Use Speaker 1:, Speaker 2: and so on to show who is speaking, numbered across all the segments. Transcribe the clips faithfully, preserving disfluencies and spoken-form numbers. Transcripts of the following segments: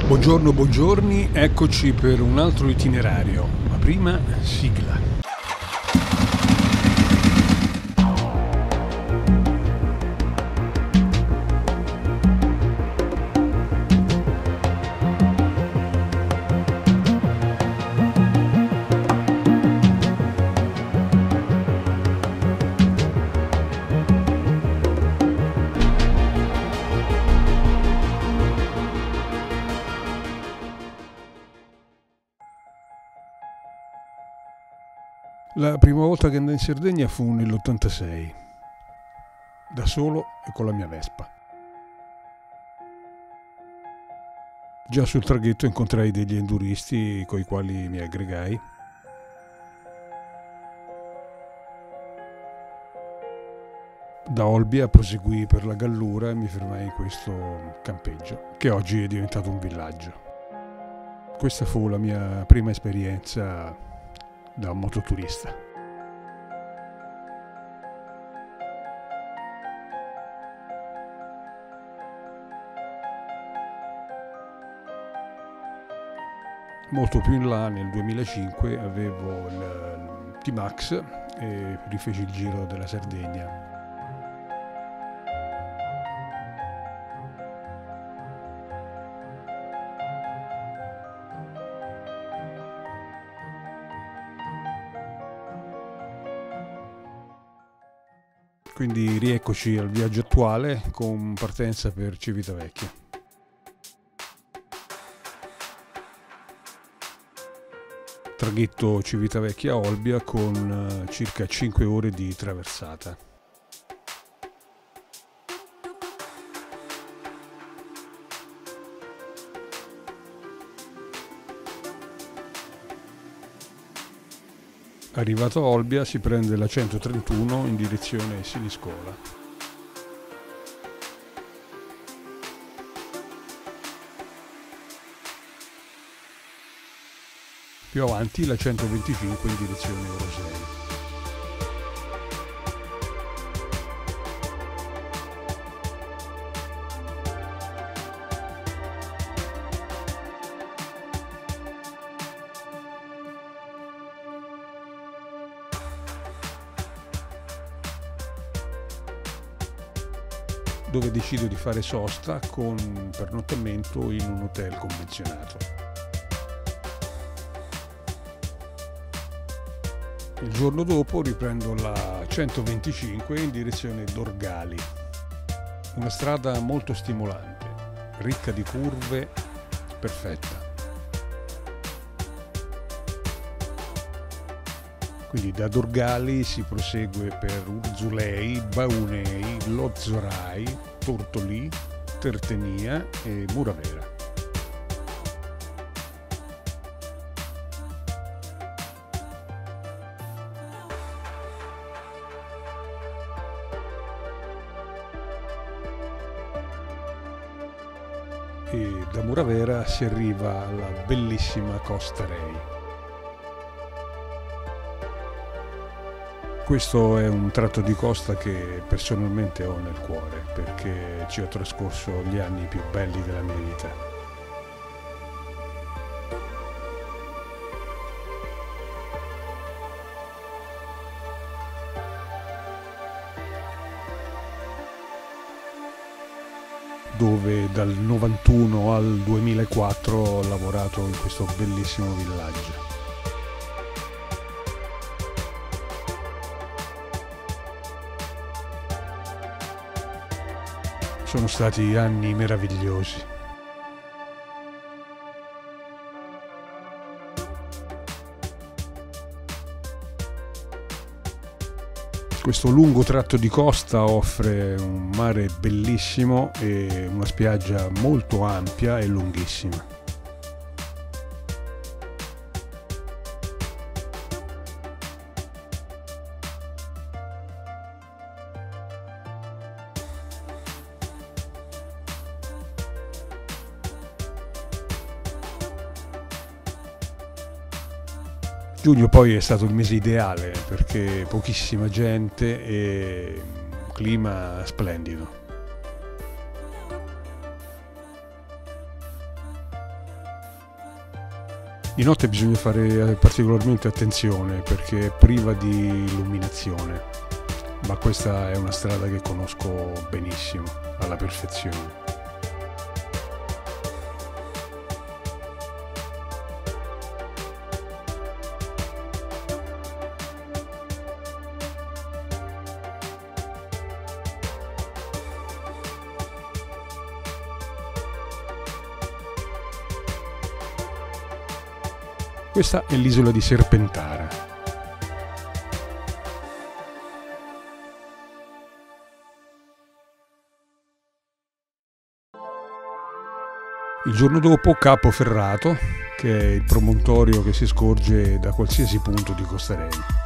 Speaker 1: Buongiorno, buongiorni, eccoci per un altro itinerario, ma prima sigla. La prima volta che andai in Sardegna fu nell'ottantasei, da solo e con la mia Vespa. Già sul traghetto incontrai degli enduristi coi quali mi aggregai. Da Olbia proseguì per la Gallura e mi fermai in questo campeggio, che oggi è diventato un villaggio. Questa fu la mia prima esperienza da mototurista. Molto più in là, nel duemilacinque, avevo il T-Max e rifeci il giro della Sardegna. Quindi rieccoci al viaggio attuale con partenza per Civitavecchia. Traghetto Civitavecchia-Olbia con circa cinque ore di traversata. Arrivato a Olbia si prende la centotrentuno in direzione Siniscola. Più avanti la centoventicinque in direzione Rosei. Dove decido di fare sosta con pernottamento in un hotel convenzionato. Il giorno dopo riprendo la centoventicinque in direzione Dorgali, una strada molto stimolante, ricca di curve, perfetta. Quindi da Dorgali si prosegue per Urzulei, Baunei, Lozzorai, Tortolì, Tertenia e Muravera. E da Muravera si arriva alla bellissima Costa Rei. Questo è un tratto di costa che personalmente ho nel cuore, perché ci ho trascorso gli anni più belli della mia vita. Dove dal novantuno al duemilaquattro ho lavorato in questo bellissimo villaggio. Sono stati anni meravigliosi. Questo lungo tratto di costa offre un mare bellissimo e una spiaggia molto ampia e lunghissima. Giugno poi è stato il mese ideale perché pochissima gente e un clima splendido. Di notte bisogna fare particolarmente attenzione perché è priva di illuminazione, ma questa è una strada che conosco benissimo, alla perfezione. Questa è l'isola di Serpentara. Il giorno dopo Capo Ferrato, che è il promontorio che si scorge da qualsiasi punto di Costarelli.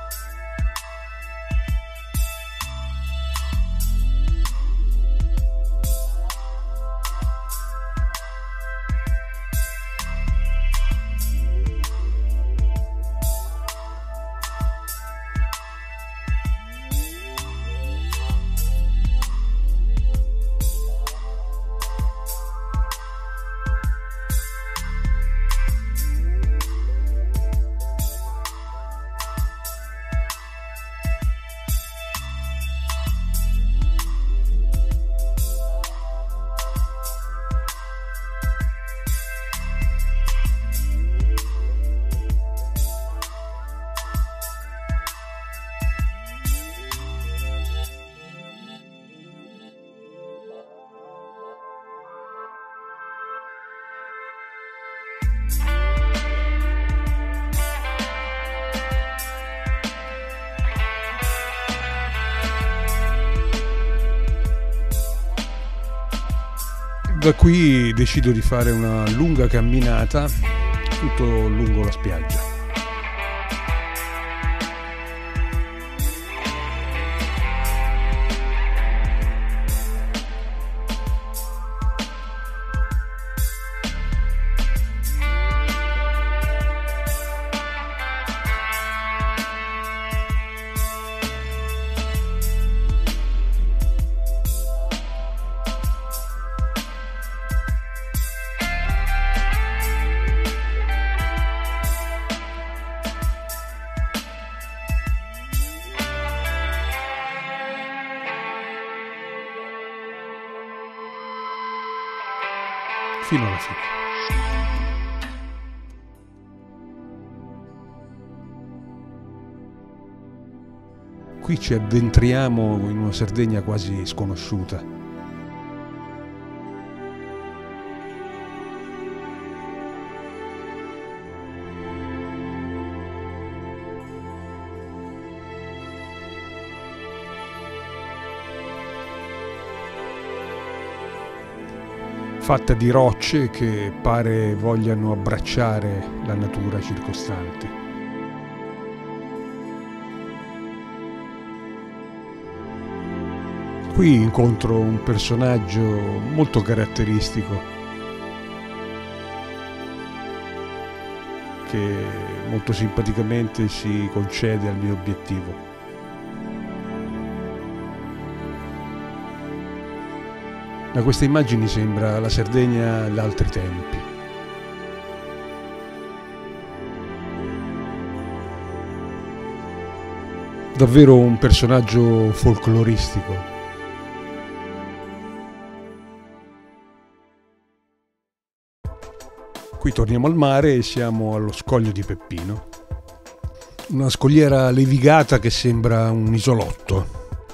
Speaker 1: Da qui decido di fare una lunga camminata tutto lungo la spiaggia. Fino alla fine. Qui ci addentriamo in una Sardegna quasi sconosciuta. Fatta di rocce che pare vogliano abbracciare la natura circostante. Qui incontro un personaggio molto caratteristico che molto simpaticamente si concede al mio obiettivo. Da queste immagini sembra la Sardegna d'altri tempi. Davvero un personaggio folcloristico. Qui torniamo al mare e siamo allo scoglio di Peppino. Una scogliera levigata che sembra un isolotto.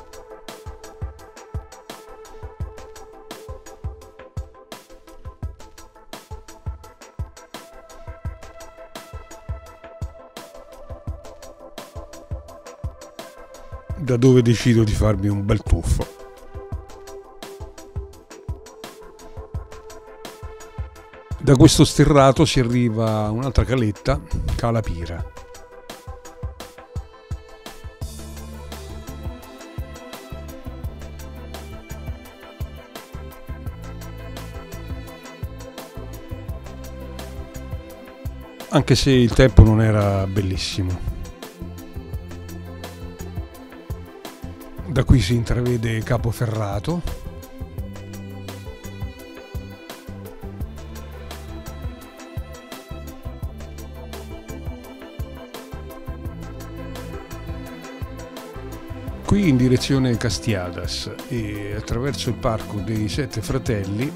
Speaker 1: Da dove decido di farmi un bel tuffo. Da questo sterrato si arriva a un'altra caletta, Cala Pira. Anche se il tempo non era bellissimo. Da qui si intravede Capo Ferrato. Qui in direzione Castiadas e attraverso il Parco dei Sette Fratelli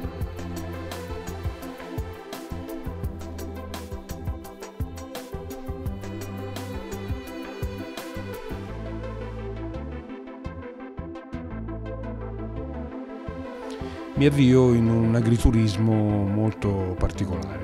Speaker 1: mi avvio in un agriturismo molto particolare.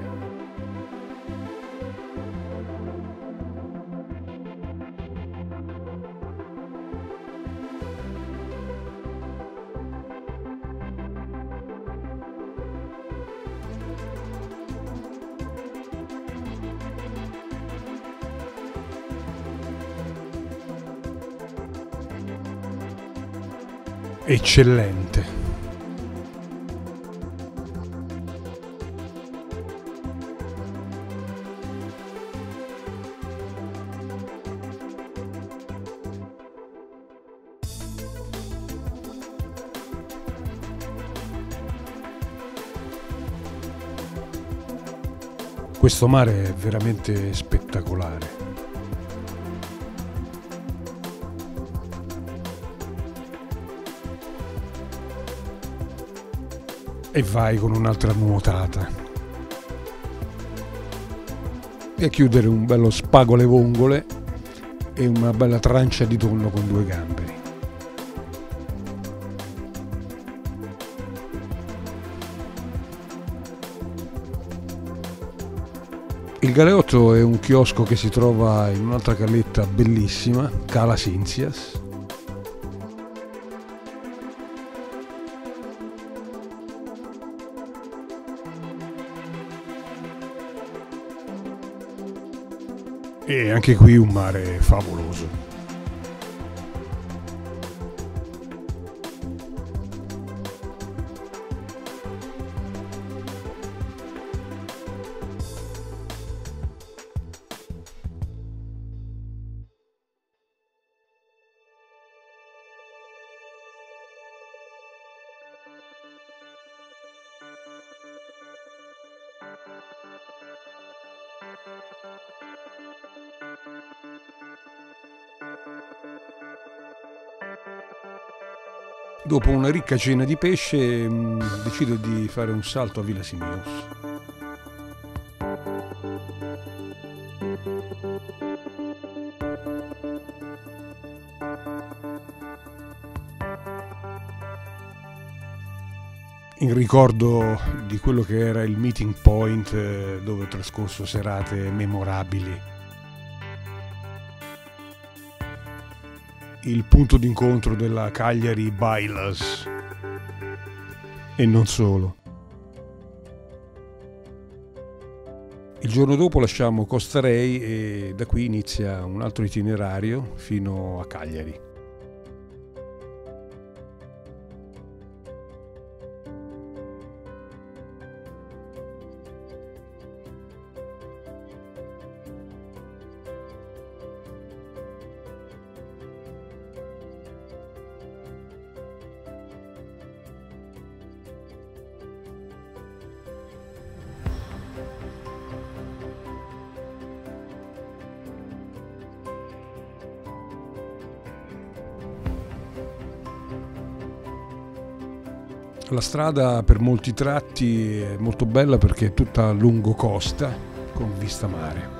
Speaker 1: Eccellente. Questo mare è veramente spettacolare. E vai con un'altra nuotata. E a chiudere un bello spago alle vongole e una bella trancia di tonno con due gamberi. Il Galeotto è un chiosco che si trova in un'altra caletta bellissima, Cala Sinzias. E anche qui un mare favoloso. Dopo una ricca cena di pesce, mh, decido di fare un salto a Villa Simius. In ricordo di quello che era il meeting point eh, dove ho trascorso serate memorabili. Il punto d'incontro della Cagliari Bailas e non solo. Il giorno dopo lasciamo Costa Rei e da qui inizia un altro itinerario fino a Cagliari. La strada per molti tratti è molto bella perché è tutta lungo costa con vista mare.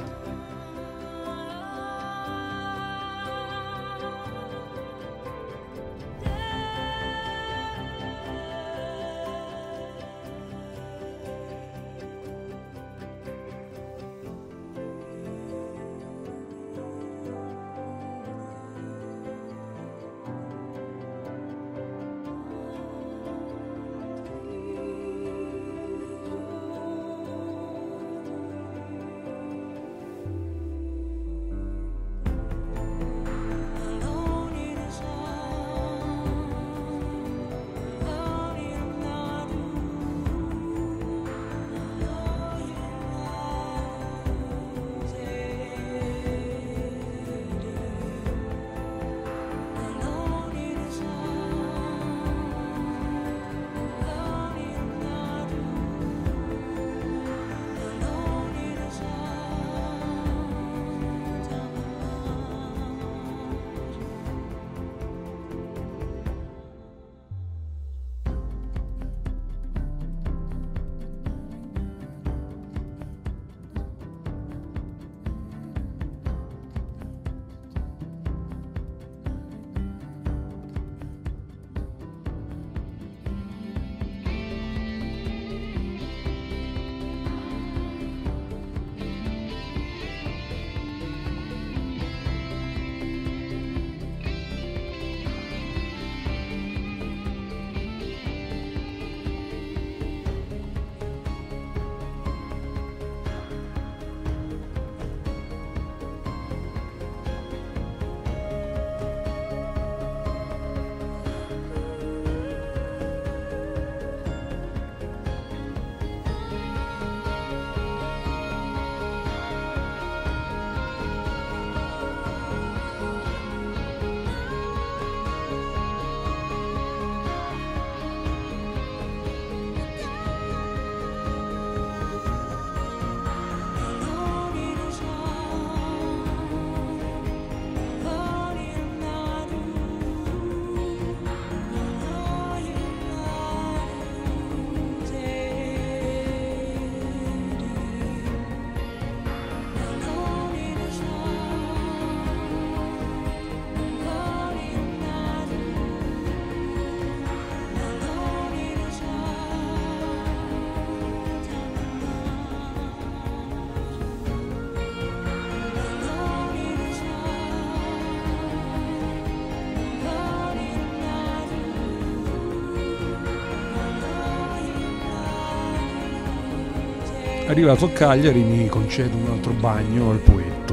Speaker 1: Arrivato a Cagliari mi concedo un altro bagno al Poetto.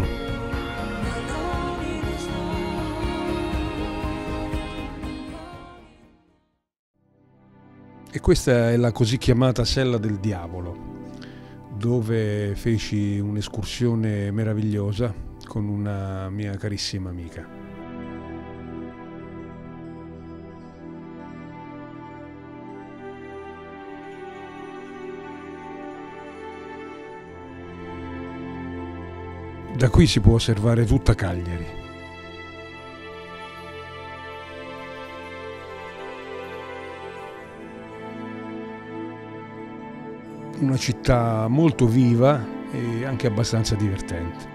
Speaker 1: E questa è la così chiamata Sella del Diavolo, dove feci un'escursione meravigliosa con una mia carissima amica. Da qui si può osservare tutta Cagliari. Una città molto viva e anche abbastanza divertente.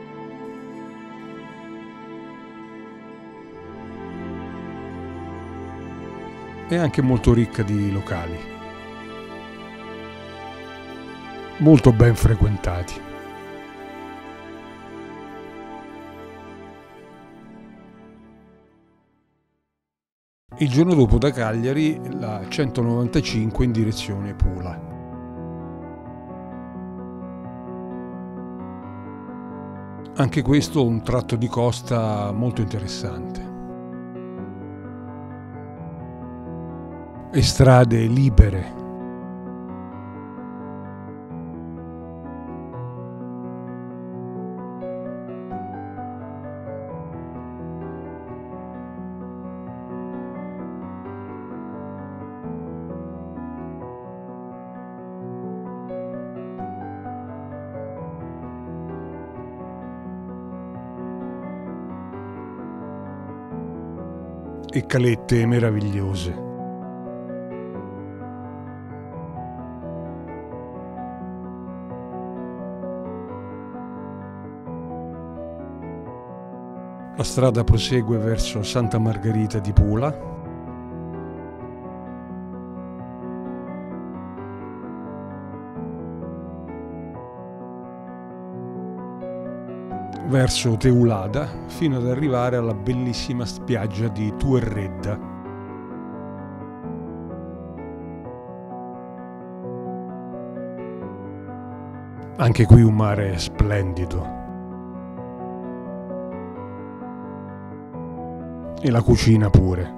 Speaker 1: E anche molto ricca di locali, molto ben frequentati. Il giorno dopo da Cagliari la centonovantacinque in direzione Pula. Anche questo un tratto di costa molto interessante. E strade libere. E calette meravigliose. La strada prosegue verso Santa Margherita di Pula, verso Teulada fino ad arrivare alla bellissima spiaggia di Tuerredda. Anche qui un mare splendido. E la cucina pure.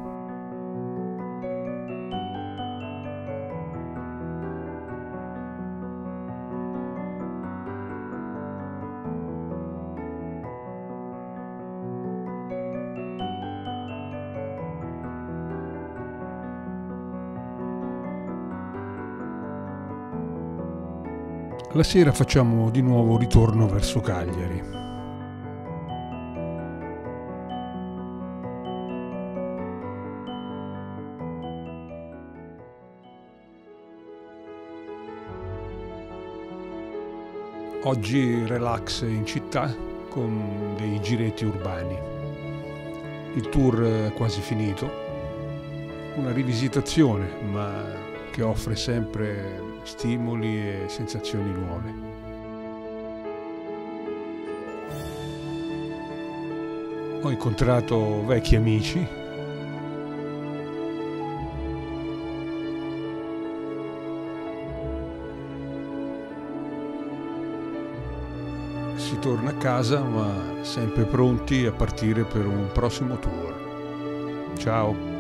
Speaker 1: La sera facciamo di nuovo ritorno verso Cagliari. Oggi relax in città con dei giretti urbani. Il tour è quasi finito, una rivisitazione ma che offre sempre stimoli e sensazioni nuove. Ho incontrato vecchi amici, si torna a casa ma sempre pronti a partire per un prossimo tour. Ciao!